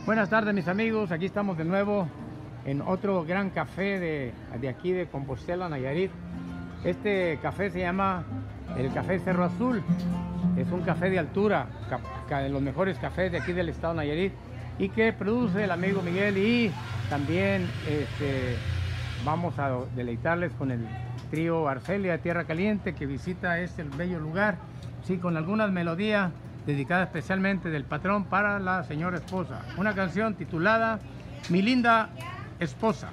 Buenas tardes, mis amigos, aquí estamos de nuevo en otro gran café de aquí de Compostela, Nayarit. Este café se llama el Café Cerro Azul. Es un café de altura, de los mejores cafés de aquí del estado de Nayarit, y que produce el amigo Miguel. Y también vamos a deleitarles con el trío Arcelia de Tierra Caliente, que visita este bello lugar, sí, con algunas melodías dedicada especialmente del patrón para la señora esposa. Una canción titulada Mi linda esposa.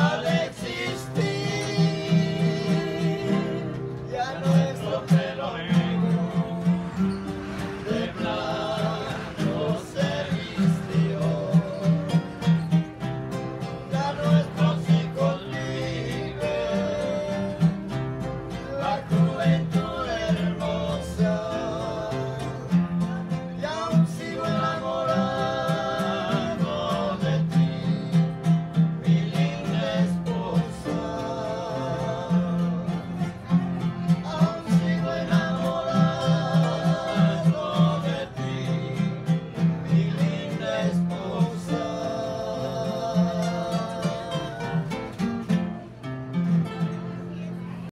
Pelo